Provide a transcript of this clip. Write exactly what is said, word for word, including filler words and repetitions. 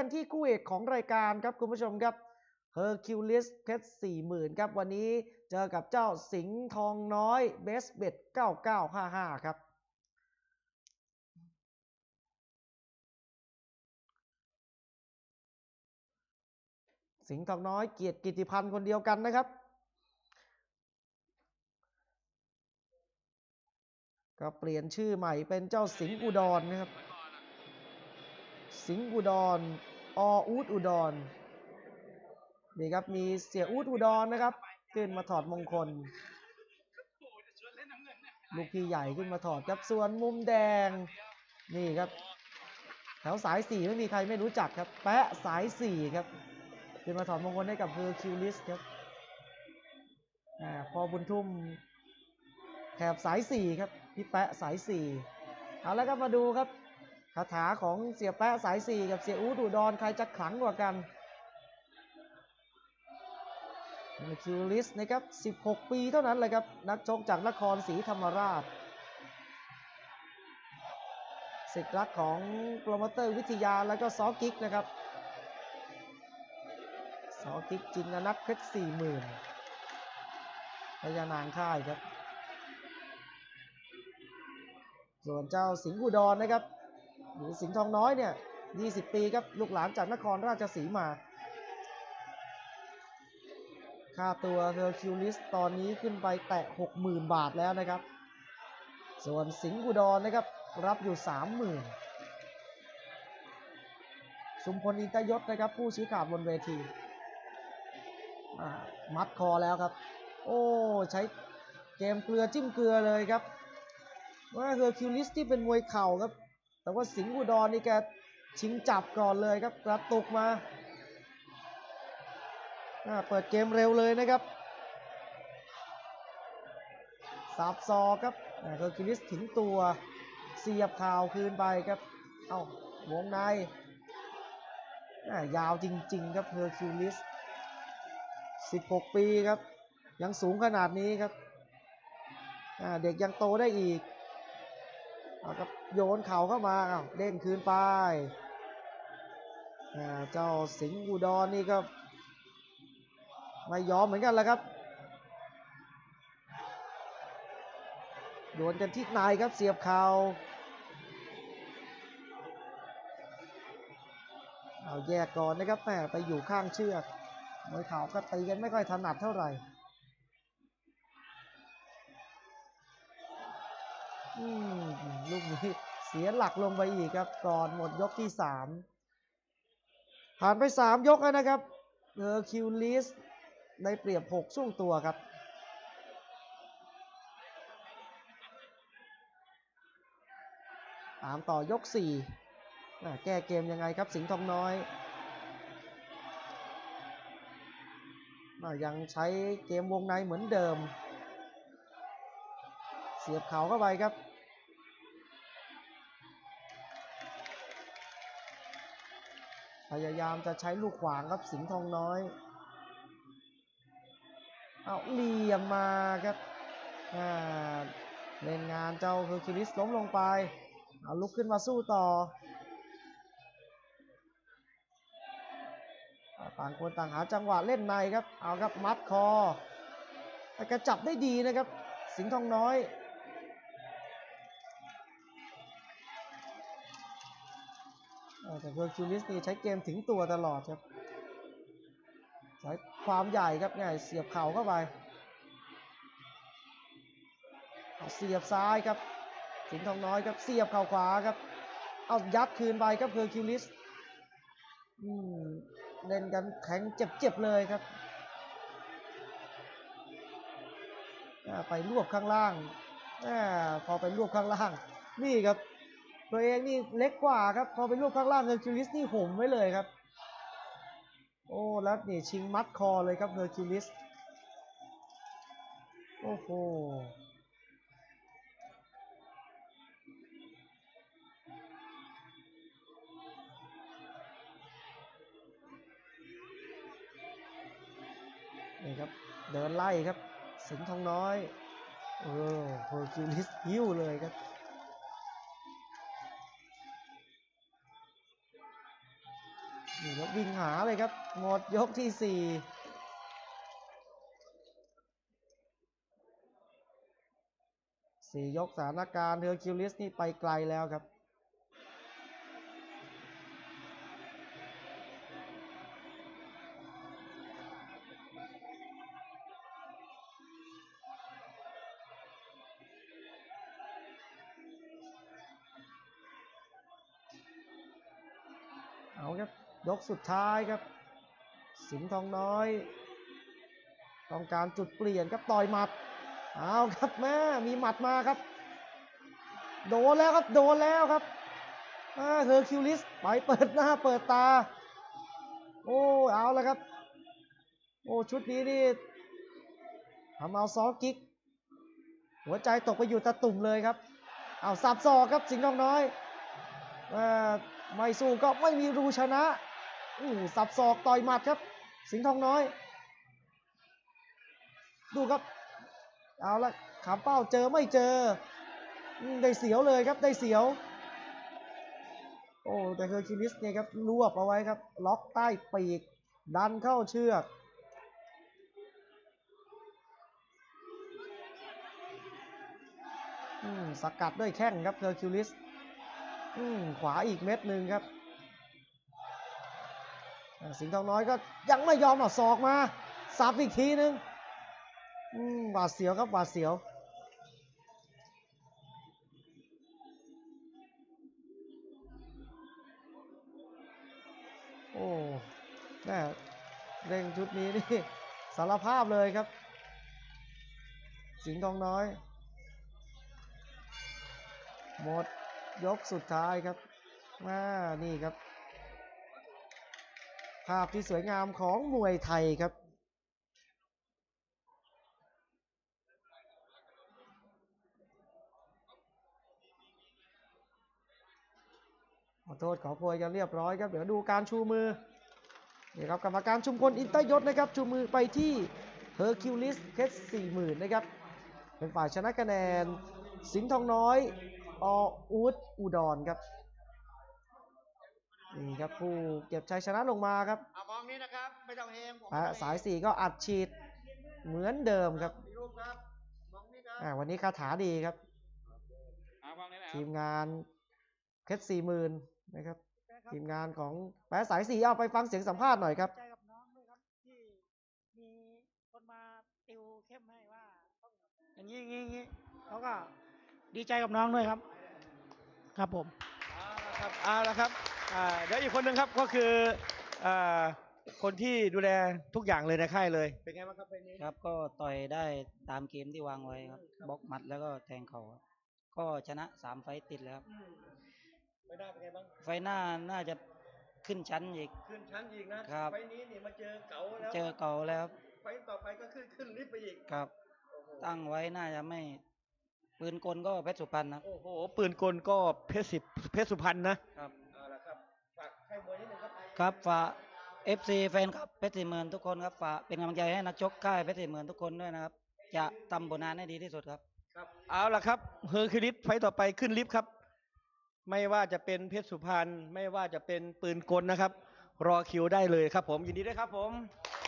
กันที่คู่เอกของรายการครับคุณผู้ชมครับเฮอร์คิวลิสเพชรสี่หมื่นครับวันนี้เจอกับเจ้าสิงห์ทองน้อยเบสเบ็ดเก้าเก้าห้าห้าครับสิงห์ทองน้อยเกียรติกิติพันธ์คนเดียวกันนะครับก็เปลี่ยนชื่อใหม่เป็นเจ้าสิงห์อุดรนะครับสิงห์อุดรออูดอุดรนี่ครับมีเสียอูดอุดรนะครับขึ้นมาถอดมงคลลูกพี่ใหญ่ขึ้นมาถอดครับส่วนมุมแดงนี่ครับแถวสายสี่ไม่มีใครไม่รู้จักครับแปะสายสี่ครับขึ้นมาถอดมงคลให้กับเฮอร์คิวลิสครับอ่าพอบุญทุ่มแถบสายสี่ครับพี่แปะสายสี่เอาแล้วก็มาดูครับคาถาของเสียแปะสายสี่กับเสียอูดอุดรใครจะขลังกว่ากันเฮอร์คิวลิสนะครับสิบหกปีเท่านั้นเลยครับนักชกจากนครศรีธรรมราชศิษย์รักของโปรโมเตอร์วิทยาแล้วก็ซอกิ๊กนะครับซอกิ๊กจินนัทเพชรสี่หมื่นพญานางค่ายครับส่วนเจ้าสิงห์อุดรนะครับหรือสิงห์ทองน้อยเนี่ยยี่สิบปีครับลูกหลานจากนครราชสีมาค่าตัวเฮอร์คิวลิสตอนนี้ขึ้นไปแตะ หกหมื่น บาทแล้วนะครับส่วนสิงห์อุดรนะครับรับอยู่ สามหมื่น ชุมพลอินทยศนะครับผู้ชี้ขาดบนเวทีมัดคอแล้วครับโอ้ใช้เกมเกลือจิ้มเกลือเลยครับว่าเฮอร์คิวลิสที่เป็นมวยเข่าครับแต่ว่าสิงห์อุดรนี่แกชิงจับก่อนเลยครับกระตุกมาเปิดเกมเร็วเลยนะครับสับศอกครับเฮอร์คิวลิสถึงตัวเสียบข่าวคืนไปครับเอ้าวงในยาวจริงๆครับเฮอร์คิวลิสสิบหกปีครับยังสูงขนาดนี้ครับเด็กยังโตได้อีกครับโยนเข่าเข้ามาเด้งคืนไปเจ้าสิงห์อุดรนี่ก็ไม่ยอมเหมือนกันแล้วครับโยนกันที่ในครับเสียบเข่าเอาแยกก่อนนะครับแม่ไปอยู่ข้างเชือกมวยเข่าก็ตีกันไม่ค่อยถนัดเท่าไหร่ลูกนี้เสียหลักลงไปอีกครับก่อนหมดยกที่สามผ่านไปสามยกแล้วนะครับเฮอร์คิวลิสได้เปรียบหกช่วงตัวครับตามต่อยกสี่แก้เกมยังไงครับสิงห์ทองน้อยยังใช้เกมวงในเหมือนเดิมเสียบเข่าเข้าไปครับพยายามจะใช้ลูกขวางครับสิงห์ทองน้อยเอาเหลี่ยมมาครับเล่นงานเจ้าเฮอร์คิวลิสล้มลงไปเอาลุกขึ้นมาสู้ต่อต่างคนต่างหาจังหวะเล่นในครับเอาครับมัดคอแต่กระจับได้ดีนะครับสิงห์ทองน้อยแต่เฮอร์คิวลิสนี่ใช้เกมถึงตัวตลอดครับใช้ความใหญ่ครับง่ายเสียบเข่าเข้าไปเสียบซ้ายครับสิงห์ทองน้อยครับเสียบเข่าขวาครับเอายัดคืนไปครับเฮอร์คิวลิสเล่นกันแข็งเจ็บๆเลยครับไปรวบข้างล่างพอไปรวบข้างล่างนี่ครับตัวเองนี่เล็กกว่าครับพอไปรวบข้างล่างเฮอร์คิวลิสนี่ห่มไว้เลยครับโอ้แล้วนี่ชิงมัดคอเลยครับเฮอร์คิวลิสโอ้โหนี่ครับเดินไล่ครับสิงห์ทองน้อยเออเฮอร์คิวลิสหิ้วเลยครับนี่ครับวิ่งหาเลยครับหมดยกที่สี่สี่ยกสถานการณ์เฮอร์คิวลิสนี่ไปไกลแล้วครับเอาครับยกสุดท้ายครับสิงห์ทองน้อยต้องการจุดเปลี่ยนครับต่อยหมัดเอาครับแม่มีหมัดมาครับโดนแล้วครับโดนแล้วครับเฮอร์คิวลิสไปเปิดหน้าเปิดตาโอ้เอาแล้วครับโอ้ชุดนี้นี่ทำเอาซอกิ๊กหัวใจตกไปอยู่ตะตุ่มเลยครับเอาสับศอกครับสิงห์ทองน้อยไม่สู้ก็ไม่มีรูชนะสับศอกต่อยหมัดครับสิงห์ทองน้อยดูครับเอาละขามเป้าเจอไม่เจอได้เสียวเลยครับได้เสียวโอ้แต่เฮอร์คิวลิสเนี่ยครับรวบเอาไว้ครับล็อกใต้ปีกดันเข้าเชือกสกัดด้วยแข้งครับเฮอร์คิวลิสขวาอีกเม็ดหนึ่งครับสิงห์ทองน้อยก็ยังไม่ยอมเอาศอกมาสับอีกทีนึงหวาดเสียวครับหวาดเสียวโอ้แม่เร่งชุดนี้นี่สารภาพเลยครับสิงห์ทองน้อยหมดยกสุดท้ายครับมานี่ครับภาพที่สวยงามของมวยไทยครับขอโทษขอโพยกันเรียบร้อยครับเดี๋ยวดูการชูมือนี่ครับกรรมการชุมพลอินเตอร์ยศนะครับชูมือไปที่เฮอร์คิวลิสเพชรสี่หมื่นนะครับเป็นฝ่ายชนะคะแนนสิงห์ทองน้อยออูดอุดรครับนี่ครับผู้เก็บชัยชนะลงมาครับมองนี้นะครับไม่ต้องเฮงสายสี่ก็อัดฉีดเหมือนเดิมครับวันนี้คาถาดีครับทีมงานเพชรสี่หมื่นนะครับทีมงานของแปะสายสี่เอาไปฟังเสียงสัมภาษณ์หน่อยครับใจกับน้องด้วยครับที่มีคนมาติวเข้มให้ว่าอย่างนี้อย่างนี้เขาก็ดีใจกับน้องด้วยครับครับผมเอาละครับเอาละครับเดี๋ยวอีกคนหนึ่งครับก็คือคนที่ดูแลทุกอย่างเลยในค่ายเลยเป็นไงบ้างครับไฟนี้ครับก็ต่อยได้ตามเกมที่วางไว้ครับบล็อกหมัดแล้วก็แทงเข่าก็ชนะสามไฟติดแล้วครับไฟหน้าเป็นไงบ้างไฟหน้าน่าจะขึ้นชั้นอีกขึ้นชั้นอีกนะครับไฟนี้นี่มาเจอเก่าแล้วเจอเก่าแล้วไฟต่อไปก็ขึ้นขึ้นลิฟต์ไปอีกครับตั้งไว้น่าจะไม่ปืนกลก็เพชรสุพรรณนะโอ้โหปืนกลก็เพชรสิบเพชรสุพรรณนะครับเอาละครับฝากให้มวยนิดนึงครับครับฝากเอฟซีแฟนครับเพชรสี่หมื่นทุกคนครับฝากเป็นกำลังใจให้นักชกค่ายเพชรสี่หมื่นทุกคนด้วยนะครับจะทำผลงานให้ดีที่สุดครับครับเอาละครับเฮอร์คิวลิสไฟต่อไปขึ้นลิฟต์ครับไม่ว่าจะเป็นเพชรสุพรรณไม่ว่าจะเป็นปืนกลนะครับรอคิวได้เลยครับผมยินดีด้วยครับผม